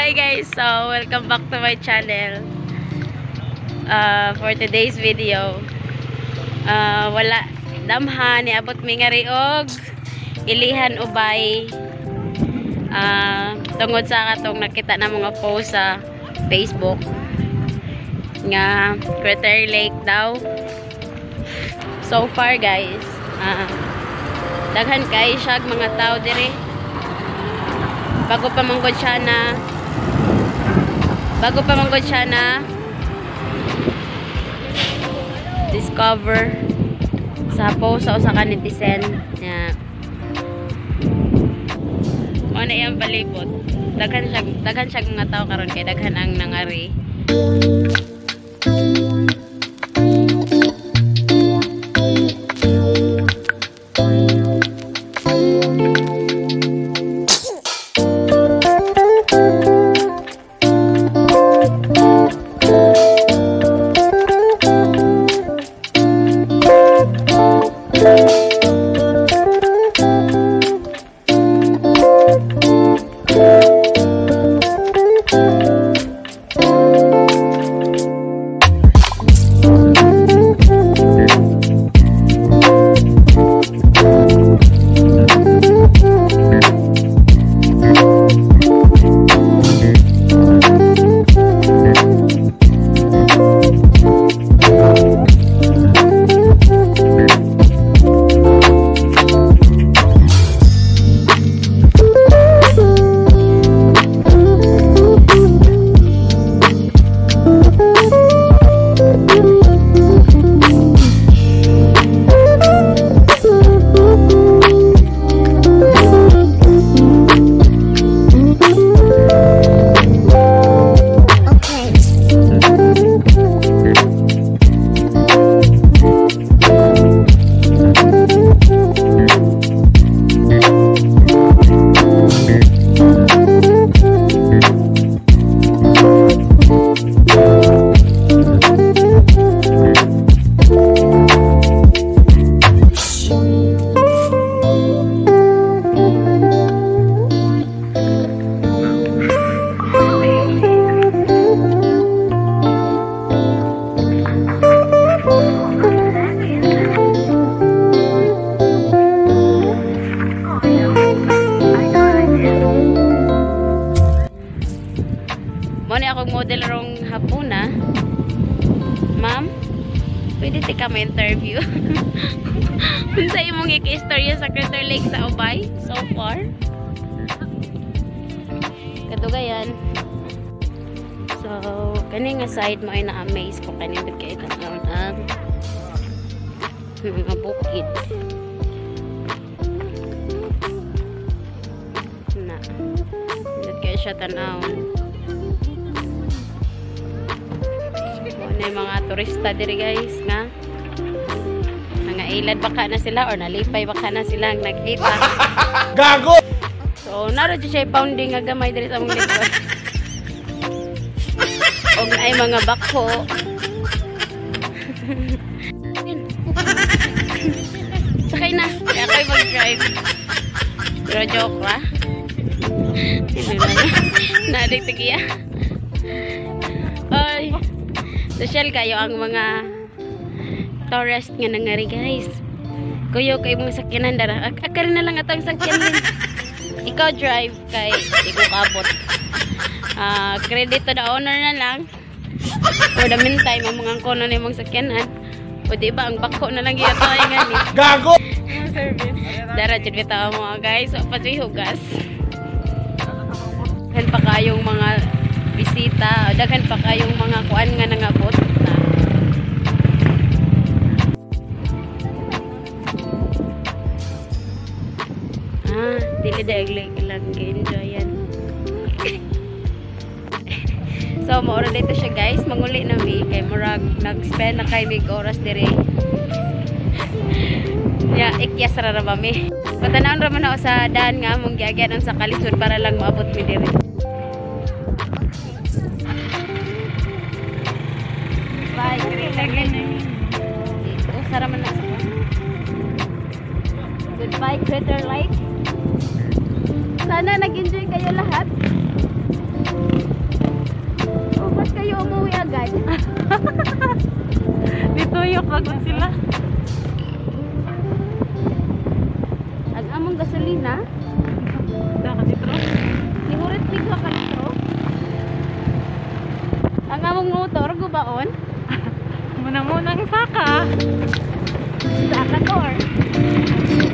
Hi guys, so welcome back to my channel. For today's video, wala damhan ni abot mi nga riog ilihan ubay tungod sa katong nakita na mga post sa Facebook nga Crater Lake daw. So far guys, daghan kay siya mga tao dire. Bago pa manggod siya na discover sa post sa usa ka netizen nya ano yung palibot. Daghan siya mga tao karon kay daghan ang nangari. Muna akong model rong hapuna. Ma'am, pwede tika mo interview. Kung sa imong iki-istorya sa Crater Lake sa Ubay so far. Kadugayan. So, kani nga side mo ay na-amaze ko kanina kay tanawon ang mga bukid. Na. Kaya siya tanawon. May mga turista diri guys nga ilad baka na sila or nalipay baka na sila ang nagkita. Gago! So naro siya pounding nga gamay diri sa mong likod. Og ay mga bakho. Sakay na, kaya kayo mag-drive. Pero joke ba? Nadik tigiya. Ay, social kayo ang mga tourist nga nangari guys. Kuyo kay mong sakyanan dara. Akari na lang atong sakyanan. Ikaw drive kay ikaw kabot. Credit to the owner na lang. For the meantime, ang mga kono na mong sakyanan. O diba, ang bako na lang yung ito ay ngani. Gago! Dara, dyan kita mga guys. So, pati hugas. Daghan pa kayong mga bisita. Daghan pa kayong mga kuan nga nangabot na. Dili daglig lang enjoy yan. So maura dito siya guys, manguli na mi kay murag nag-spend na kay mig oras dire. Ya, ikyas ra ba mi. Patanawon ra man ako sa daan nga mong giagyan sa kalisod para lang maabot mi dire. Bye, dito sara man na sa. Goodbye Crater Lake. Sana nag-enjoy kayo lahat. Pagod sila. Ang among gasolina, Dapat itro. nihurit tigla ka ito. Ang among motor, gubaon. Munang-munang saka. Sa akator.